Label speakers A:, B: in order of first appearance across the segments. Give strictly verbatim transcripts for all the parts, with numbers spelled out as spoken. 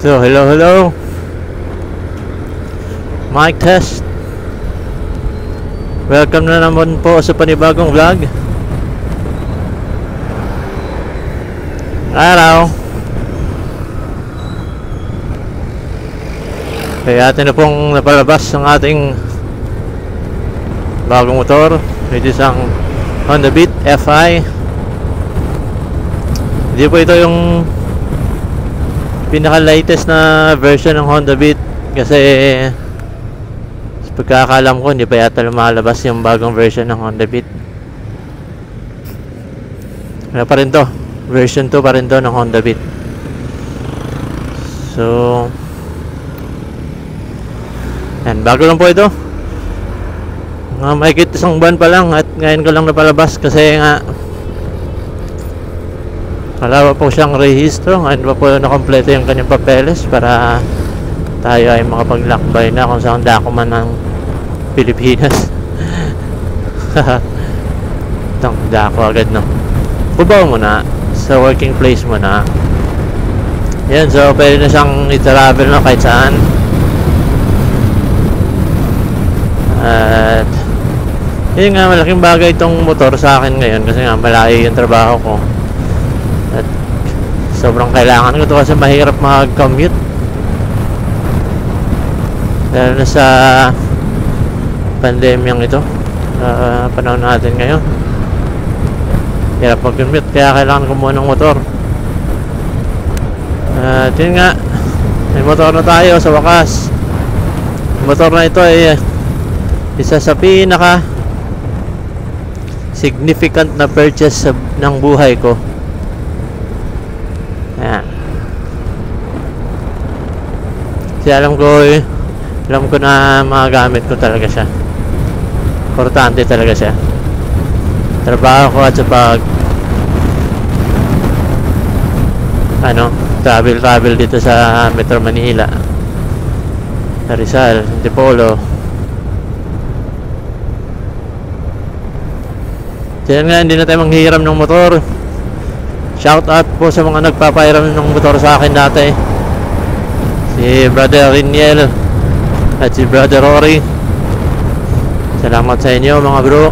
A: So, hello, hello. Mic test. Welcome na naman po sa panibagong vlog. Araw. Kaya atin na pong napalabas ang ating bagong motor. Ito isang Honda Beat F I. Hindi po ito yung pinaka latest na version ng Honda Beat, kasi sa pagkakaalam ko hindi pa yata lumalabas yung bagong version ng Honda Beat. Ano pa rin to, version two pa rin to ng Honda Beat. So yan, bago lang po ito. Nga mahigit isang buwan pa lang at ngayon ko lang napalabas kasi nga wala pa po siyang rehistro. Ngayon pa po nakompleto yung kanyang papeles para tayo ay makapaglakbay na kung saan dako man ng Pilipinas. Itong dako agad, no? Pubaw mo na sa working place mo na. Yan, so pwede na siyang i-travel na kahit saan. At yun nga, malaking bagay itong motor sa akin ngayon kasi nga malayo yung trabaho ko. At sobrang kailangan ko ito kasi mahirap mag-commute, lalo na sa pandemyang ito, uh, panahon natin ngayon. Hirap mag-commute, kaya kailangan ko muna ng motor. At uh, yun nga, may motor na tayo sa wakas. Motor na ito ay isa sa pinaka significant na purchase sa, ng buhay ko. Ayan. Kasi alam ko eh, alam ko na magagamit ko talaga siya. Importante talaga siya. Trabaho ko at sa pag ano, travel travel dito sa Metro Manila, sa Rizal, Antipolo. Kaya nga hindi na tayo manghihiram ng motor. Shout out po sa mga nagpapairam ng motor sa akin dati, si Brother Riniel at si Brother Rory. Salamat sa inyo mga bro.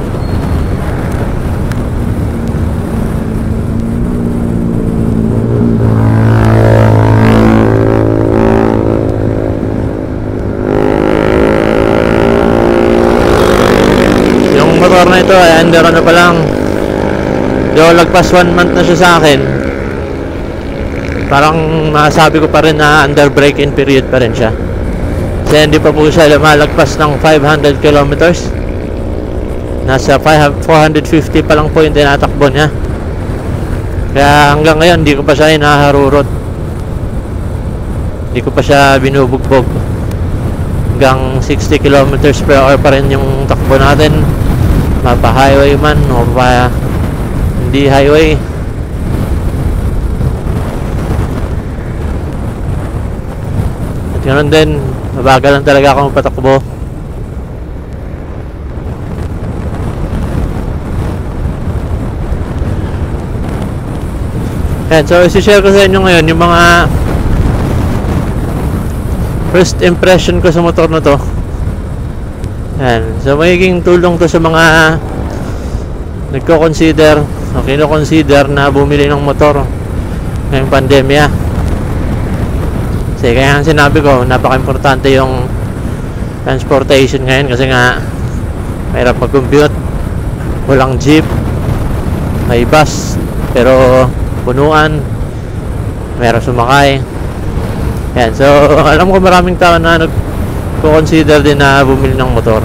A: Yung motor na ito ay under ano pa lang, do lagpas one month na siya sa akin. Parang masasabi ko pa rin na under break-in period pa rin siya. Kasi hindi pa po siya lumalagpas ng five hundred kilometers. Nasa four hundred fifty pa lang po yung tinatakbo niya. Kaya hanggang ngayon hindi ko pa siya hinaharurot, hindi ko pa siya binubugbog. Hanggang sixty kilometers per hour pa rin yung takbo natin, mapa highway man o pa hindi highway. At ganoon din, mabagal lang talaga ako mapatakbo. Yan, so isi-share ko sa inyo ngayon yung mga first impression ko sa motor na to. Yan, so magiging tulong to sa mga nagko-consider o kino-consider na bumili ng motor ngayong pandemya. Kasi kaya ang sinabi ko, napaka-importante yung transportation ngayon kasi nga mahirap mag-compute. Walang jeep, may bus pero punuan, meron sumakay. Yan, so alam ko maraming tao na nagko-consider din na bumili ng motor.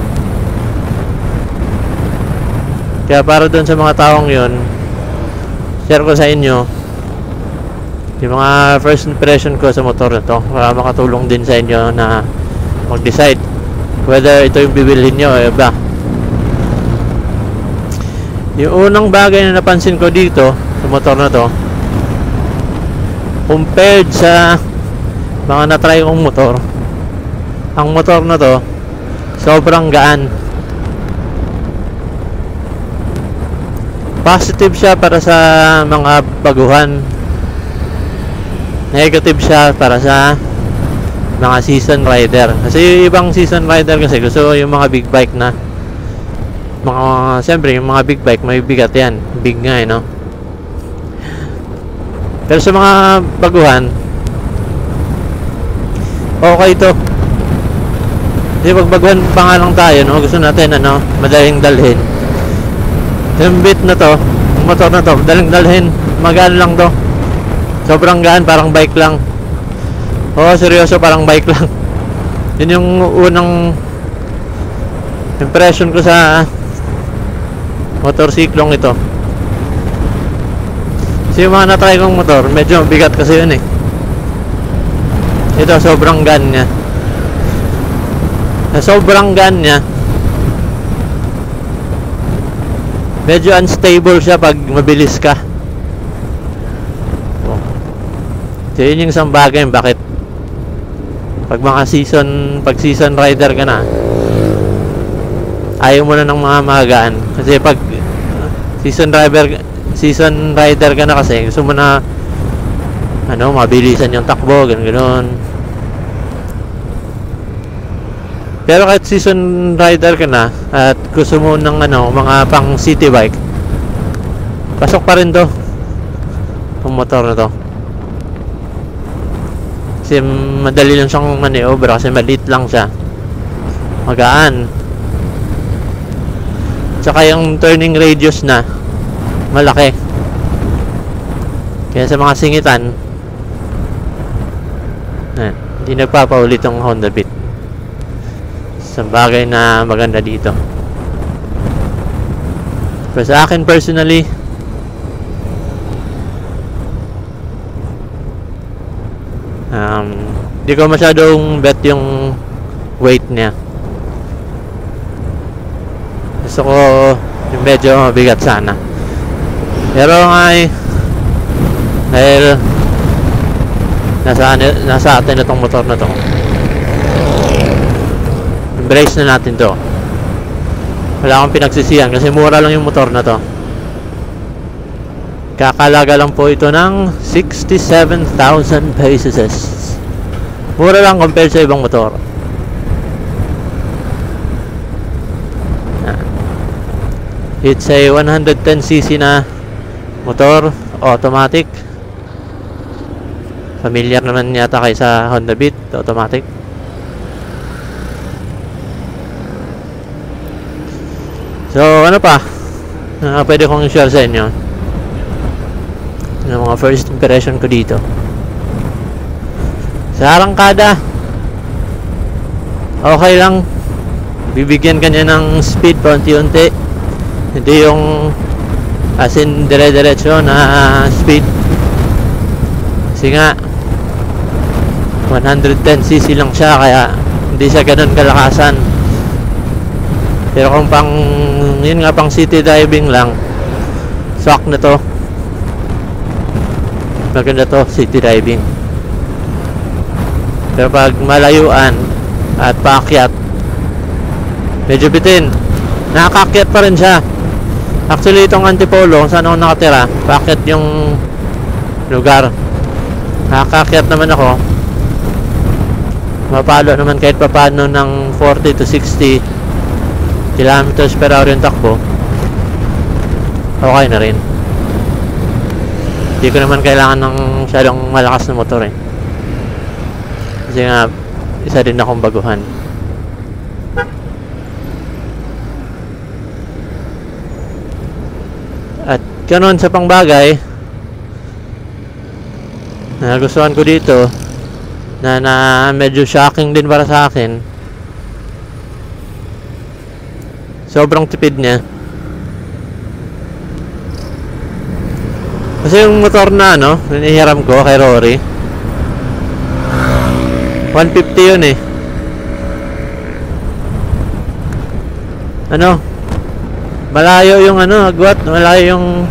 A: Kaya para doon sa mga taong yun, share ko sa inyo yung mga first impression ko sa motor na to para makatulong din sa inyo na mag-decide whether ito yung bibilhin nyo o iba. Yung unang bagay na napansin ko dito sa motor na to, compared sa mga na-try kong motor, ang motor na to sobrang gaan. Positive siya para sa mga baguhan. Negative siya para sa mga season rider. Kasi yung ibang season rider kasi gusto yung mga big bike na mga, siyempre yung mga big bike may bigat yan, big nga eh, no? Pero sa mga baguhan, okay to. Kasi pag baguhan pa nga lang tayo, no? Gusto natin ano, madaling dalhin. Yung bit na to, yung motor na to, madaling dalhin, magaan lang to. Sobrang gaan, parang bike lang. Oo, seryoso, parang bike lang. Yun yung unang impression ko sa motorsiklong ito. Kasi yung mga natry kong motor, medyo bigat kasi yun eh. Ito, sobrang gaan niya. Sa sobrang gaan niya, medyo unstable siya pag mabilis ka. So yun yung isang bagay bakit pag mga season pag season rider ka na, ayaw mo na ng mga magaan. Kasi pag season driver season rider ka na, kasi gusto mo na ano, mabilisan yung takbo, ganun ganun. Pero kahit season rider ka na at gusto mo ng ano, mga pang city bike, pasok pa rin to yung motor na to. Kasi madali lang siyang maneuver kasi maliit lang siya, magaan. Tsaka yung turning radius na malaki, kaya sa mga singitan na, hindi nagpapaulit ang Honda Beat. Sa bagay na maganda dito. Pero sa akin personally, Um, di ko masyadong bet yung weight niya. Gusto ko yung medyo mabigat sana. Pero ay dahil nasa, nasa atin na tong motor na to, embrace na natin to. Wala akong pinagsisihan kasi mura lang yung motor na to. Kakalaga lang po ito ng sixty-seven thousand pesos. Mura lang compared sa ibang motor. It's a one hundred ten c c na motor, automatic. Familiar naman yata kayo sa Honda Beat, automatic. So ano pa uh, pwede kong i-share sa inyo ng mga first impression ko dito. Sa arangkada, okay lang. Bibigyan ka niya ng speed paunti-unti, hindi yung as in dire-diretso na speed. Kasi nga one hundred ten c c lang siya, kaya hindi siya ganun kalakasan. Pero kung pang yun nga, pang city driving lang, swak na to. Maganda to, city driving. Pero pag malayuan at paakyat, medyo bitin. Nakakakyat pa rin siya. Actually itong Antipolo, saan ako nakatira, paakyat yung lugar. Nakakakyat naman ako. Mapalo naman kahit papano ng forty to sixty kilometers per hour yung takbo. Okay na rin. Hindi ko naman kailangan ng masyadong malakas na motor eh. Kasi nga, isa din akong baguhan. At ganun sa pangbagay, nagustuhan ko dito, na, na medyo shocking din para sa akin, sobrang tipid niya. Kasi yung motor na ano, hinihiram ko kay Rory, one fifty yun eh. Ano, malayo yung ano, agwat, malayo yung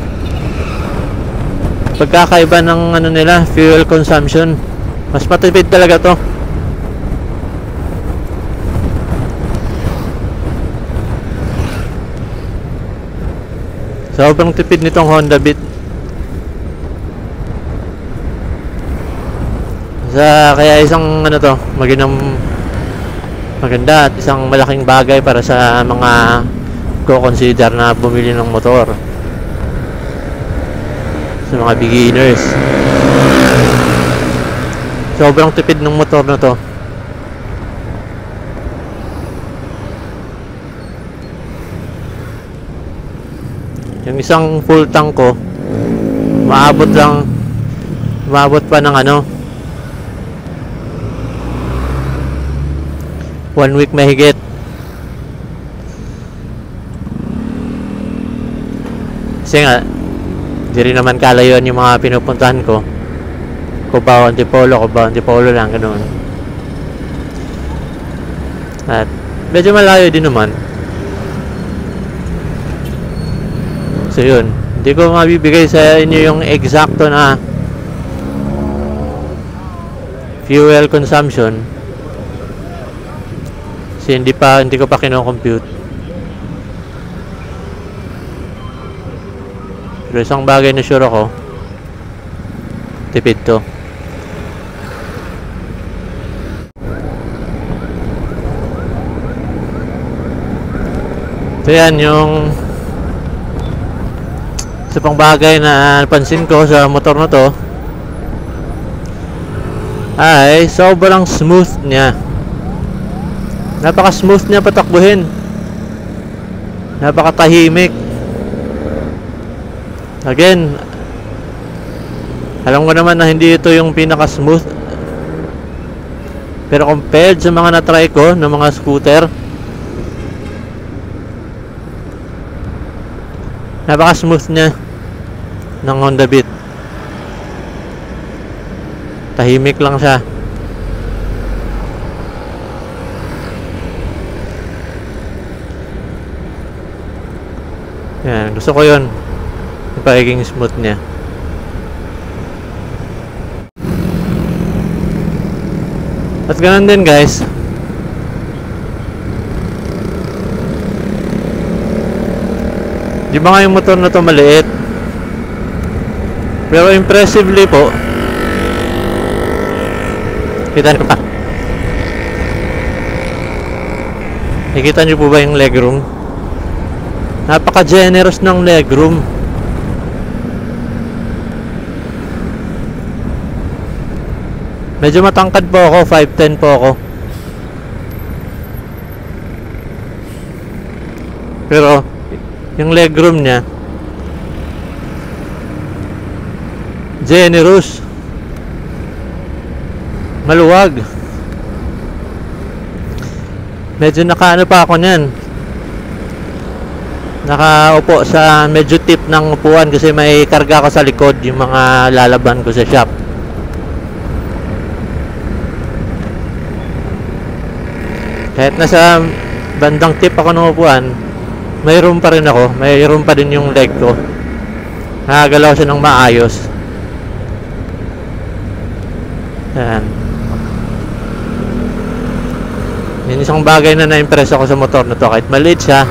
A: pagkakaiba ng ano nila, fuel consumption. Mas matipid talaga to. Sobrang tipid nitong Honda Beat. Sa, kaya isang ano to, maginang maganda at isang malaking bagay para sa mga ko-consider na bumili ng motor. Sa mga beginners. Sobrang tipid ng motor na to. Yung isang full tank ko, maabot lang, maabot pa ng ano, one week mahigit. Kasi nga, di rin naman kalayuan yung mga pinupuntahan ko. Cubao, Antipolo, Cubao, Antipolo lang, ganoon. At medyo malayo din naman. So yun, hindi ko mabibigay sa inyo yung eksakto na fuel consumption. Kasi hindi pa, hindi ko pa kino-compute. Pero isang bagay na sure ako, tipid to. So yan yung isa pang bagay na napansin ko sa motor na to, ay sobrang smooth niya. Napaka smooth niya patakbuhin. Napakatahimik. Again, alam ko naman na hindi ito yung pinaka smooth, pero compared sa mga na-try ko ng mga scooter, napaka smooth niya ng Honda Beat. Tahimik lang siya. Yan, gusto ko yun, yung pagiging smooth niya. At ganun din guys, di ba nga yung motor na to maliit, pero impressively po, kita nyo pa, nakikita nyo po ba yung legroom? Napaka-generous ng legroom. Medyo matangkad po ako, five ten po ako. Pero yung legroom niya generous, maluwag. Medyo nakaano pa ako niyan, nakaupo sa medyo tip ng upuan kasi may karga ko sa likod, yung mga lalaban ko sa shop. Kahit nasa bandang tip ako ng upuan, may room pa rin ako, may room pa din yung leg ko. Nakagalaw siya ng maayos. Yan. Yan isang bagay na na-impress ako sa motor na to. Kahit maliit siya,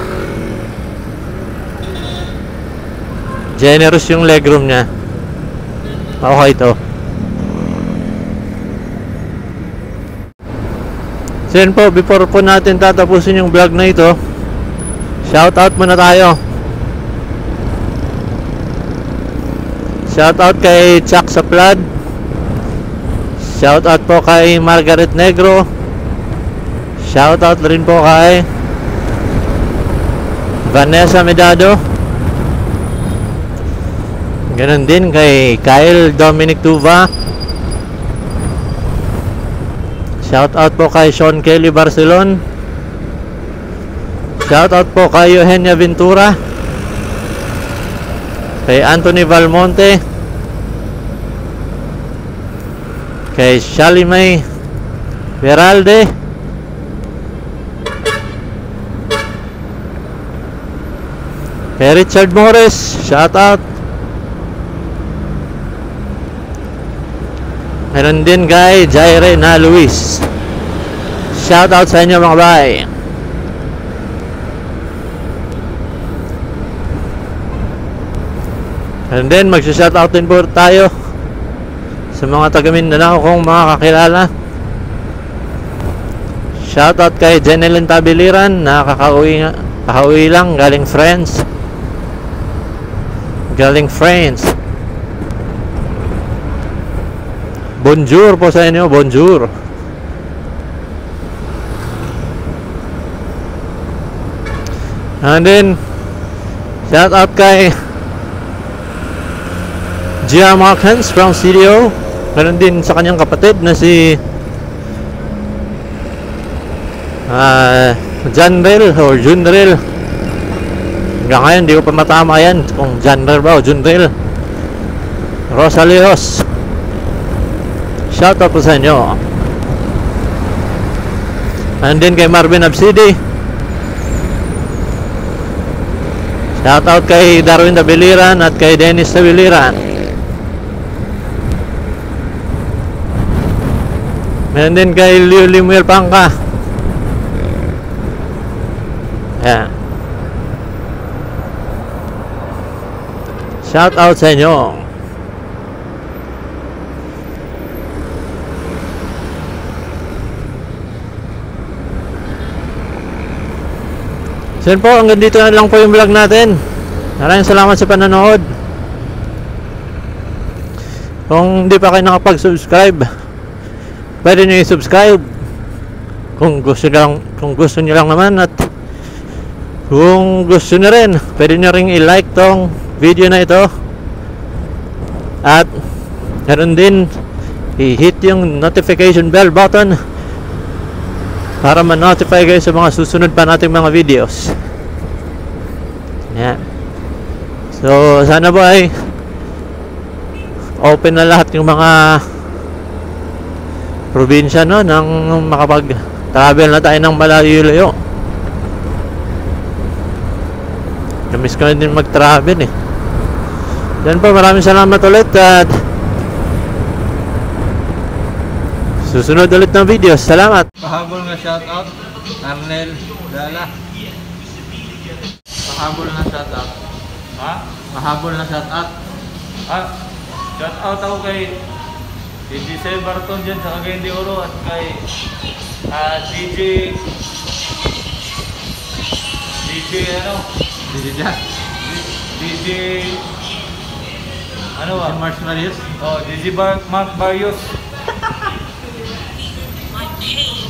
A: generous yung legroom niya. Okay ito. So yun po, before po natin tatapusin yung vlog na ito, shout out muna tayo. Shout out kay Chuck Saplad. Shout out po kay Margaret Negro. Shout out rin po kay Vanessa Medado. Ganon din kay Kyle Dominic Tuva. Shout out po kay Sean Kelly Barcelon. Shout out po kay Eugenia Ventura, kay Anthony Valmonte, kay Shalimay Veralde, kay Richard Morris. Shout out. Meron din kay Jaire na Luis. Shout out sa inyo mga bay. And then magsha-shout out din po tayo sa mga taga Mindanao kong mga kakilala. Shoutout kay Jeneline Tabiliran na kakauwi, nga, kakauwi lang galing France. Galing France. Bonjour po sa inyo, bonjour. And then shoutout kay Gia Markens from C D O. Meron din sa kanyang kapatid na si uh, Janrel or Junrel. Hanggang ngayon di ko pa matama yan kung Janrel ba o Junrel. Rosalios, shoutout po sa inyo. And then kay Marvin Absidi, shoutout kay Darwin Tabiliran at kay Dennis Tabiliran. Meron din kay Leo Limuel Pangka. Ayan. Shout out sa inyo. So yun po, hanggang dito na lang po yung vlog natin. Maraming salamat sa panonood. Kung hindi pa kayo nakapag-subscribe, pwede nyo i-subscribe kung gusto nyo lang, kung gusto nyo lang naman. At kung gusto nyo rin, pwede nyo ring i-like tong video na ito. At meron din i-hit yung notification bell button para ma-notify kayo sa mga susunod pa nating mga videos. Yan. So sana po ay open na lahat yung mga probinsya, no, nang makapag-travel na tayo ng malayo-layo. Namiss ko na din mag-travel eh. Yan po, maraming salamat ulit at susunod ulit ng videos. Salamat.
B: Pahabol nga shoutout Arnel Dala. Pahabol nga shoutout. Ha? Pahabol nga shoutout. Ha? Shoutout ako kay D J Sel Barton dyan sa Cagayan de Oro at kay uh, D J D J ano? D J Jack. D J ano ba? Mark Marius? Oh, D J Bar Mark Barrios.